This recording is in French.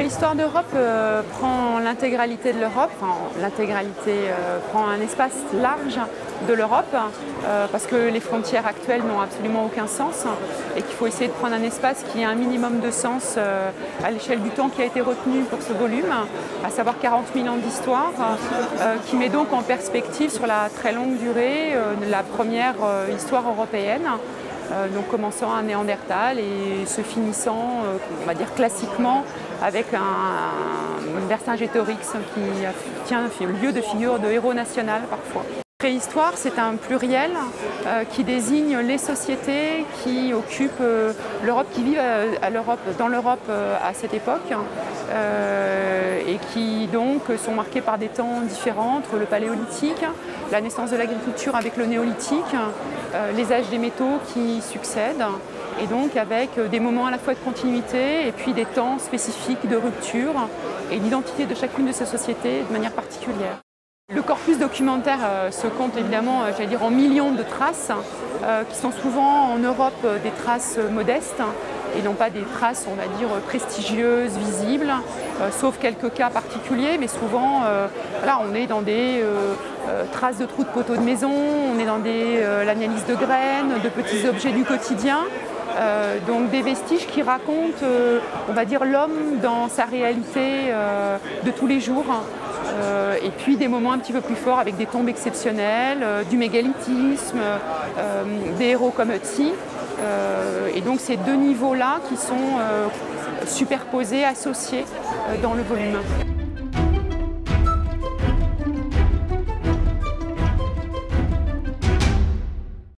Préhistoire d'Europe prend l'intégralité de l'Europe, prend un espace large de l'Europe parce que les frontières actuelles n'ont absolument aucun sens et qu'il faut essayer de prendre un espace qui a un minimum de sens à l'échelle du temps qui a été retenu pour ce volume, à savoir 40 000 ans d'histoire, qui met donc en perspective sur la très longue durée la première histoire européenne. Donc commençant à Néandertal et se finissant, on va dire classiquement, avec un Vercingétorix qui tient lieu de figure de héros national parfois. Préhistoire, c'est un pluriel qui désigne les sociétés qui occupent l'Europe, qui vivent dans l'Europe à cette époque et qui donc sont marquées par des temps différents entre le paléolithique, la naissance de l'agriculture avec le néolithique, les âges des métaux qui succèdent et donc avec des moments à la fois de continuité et puis des temps spécifiques de rupture et l'identité de chacune de ces sociétés de manière particulière. Le corpus documentaire se compte évidemment, en millions de traces, qui sont souvent en Europe des traces modestes et non pas des traces, on va dire, prestigieuses, visibles, sauf quelques cas particuliers, mais souvent, on est dans des traces de trous de poteaux de maison, on est dans l'analyse de graines, de petits objets du quotidien. Donc des vestiges qui racontent, on va dire, l'homme dans sa réalité de tous les jours. Et puis des moments un petit peu plus forts avec des tombes exceptionnelles, du mégalithisme, des héros comme Ötzi. Et donc ces deux niveaux-là qui sont superposés, associés dans le volume.